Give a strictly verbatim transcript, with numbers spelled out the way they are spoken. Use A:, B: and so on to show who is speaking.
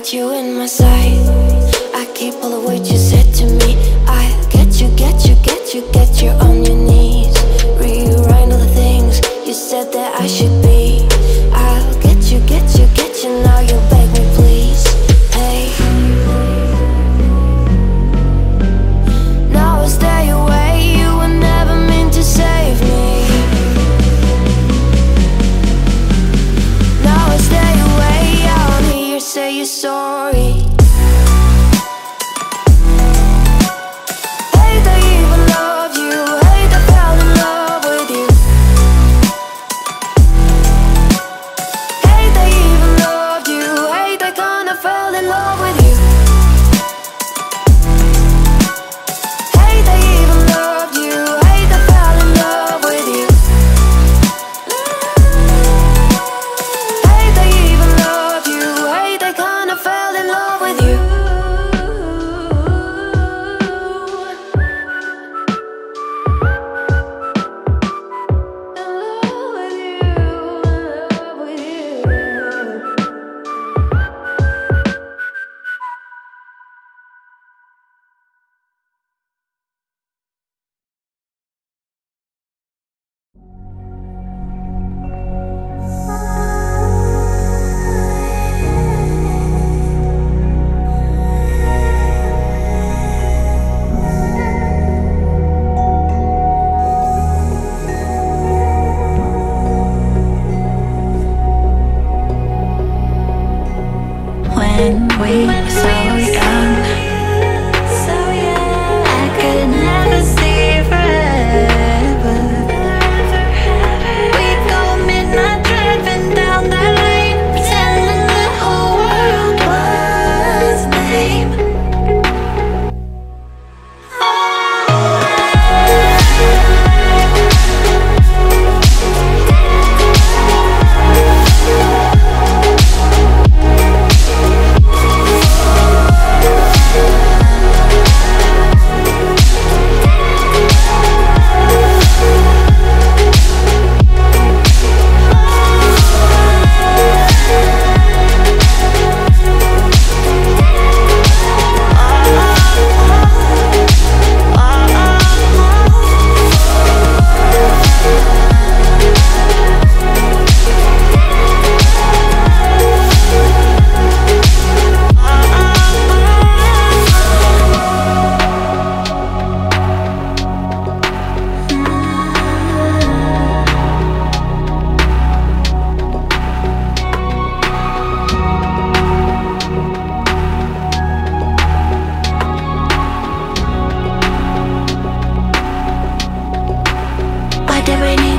A: get you in my sight. I keep all the words you said to me. I'll get you, get you, get you, get you on your knees. Rewrite all the things you said that I should be. I'll get you, get you, get you, now you beg me please. Hey, now I stay away, you were never meant to save me. Now I stay away, I wanna hear you say you're sorry. Hate I even love you, hate I fell in love with you. Hate I even loved you, hate I kinda fell in love with you. Hate I even loved you, hate I fell in love with you. Hate I even loved you, hate I kinda fell in love with you. When we were so young, so young, I could never see forever. We'd go midnight driving down that lane, pretending the whole world was lame. Why did we need